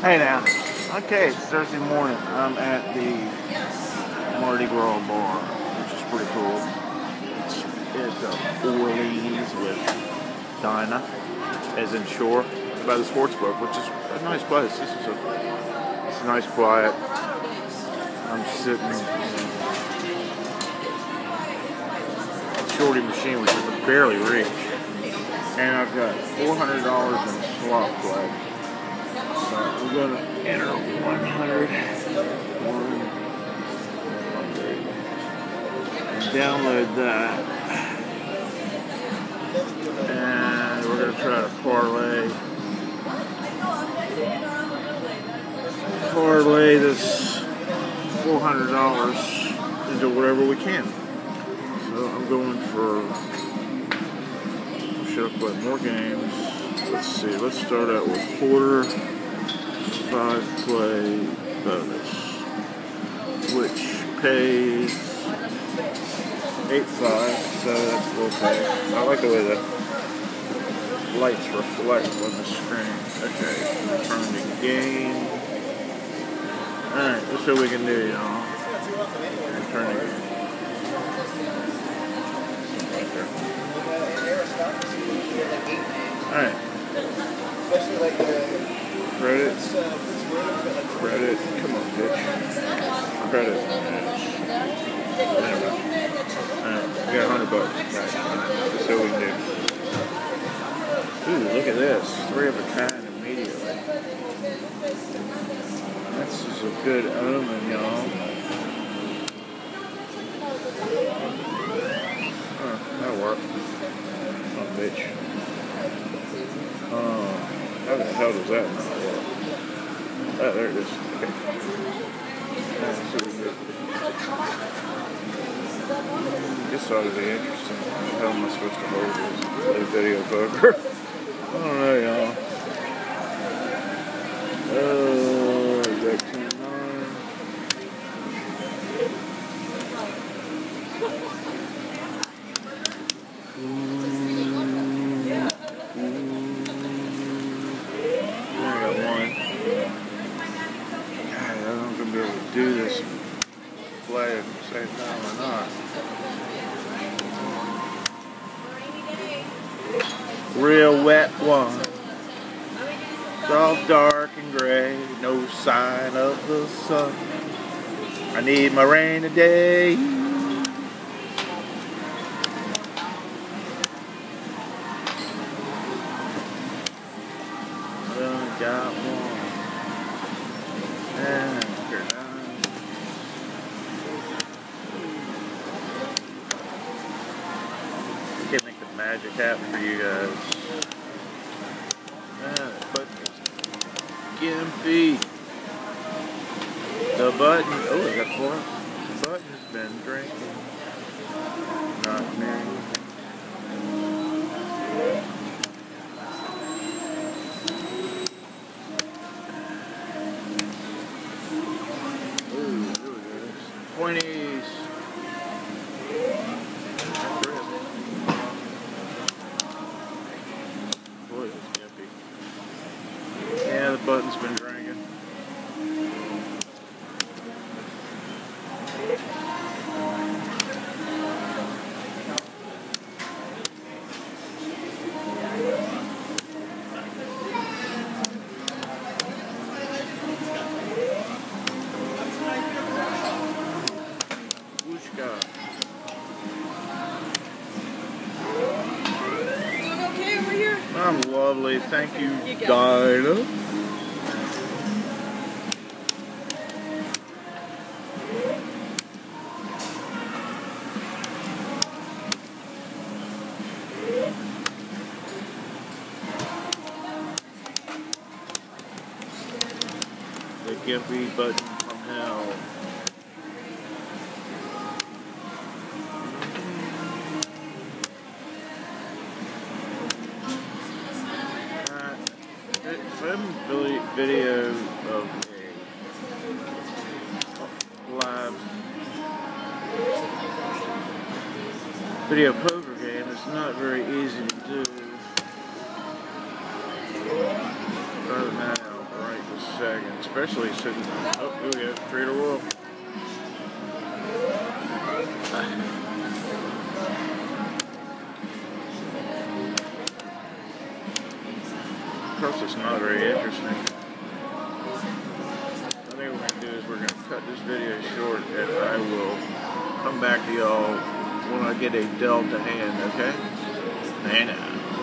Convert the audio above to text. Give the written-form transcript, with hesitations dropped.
Hey now. Okay, it's Thursday morning. I'm at the Mardi Gras Bar, which is pretty cool. It's Orleans with Dinah, as in shore, by the sports book, which is a nice place. It's a nice quiet. I'm sitting in a shorty machine, which I can barely reach. And I've got $400 in slot play. So we're going to enter 100 and download that. And we're going to try to parlay this $400 into whatever we can. So I'm going for, should I play more games? Let's see, let's start out with quarter 5 play bonus, which pays 8.5, so that's okay. I like the way the lights reflect on the screen. Okay, turn the game. Alright, let's see what we can do, y'all. Turn the game. Alright. Credit. Credit. Come on, bitch. Credit. Anyway. Alright, we got $100. Right. Let's see what we can do. Ooh, look at this. 3 of a kind immediately. This is a good omen, y'all. Oh, that'll work. Oh, bitch. How the hell does that not work? Oh, there it is. Okay. This ought to be interesting. How am I supposed to hold this? A video poker? I don't know, y'all. Got 10-9. Do this play at the same time or not. Real wet one. It's all dark and gray, no sign of the sun. I need my rain today. I only got one. And can't make the magic happen for you guys. The button is gimpy. The button, oh, I got 4. The button has been drinking. Not me. Ooh, there it is. 20s. Yeah, the button's been drinking. Whooshka. Doing okay over here? I'm lovely, thank you, Dinah. The gimpy button from hell. Some video of a live video poker game. It's not very easy to do. Throw that out right this second. especially sitting. Oh, here we go, Trader Wolf. Of course, it's not very interesting. I think what we're going to do is we're going to cut this video short, and I will come back to y'all when I get a Delta hand, okay? Hang on.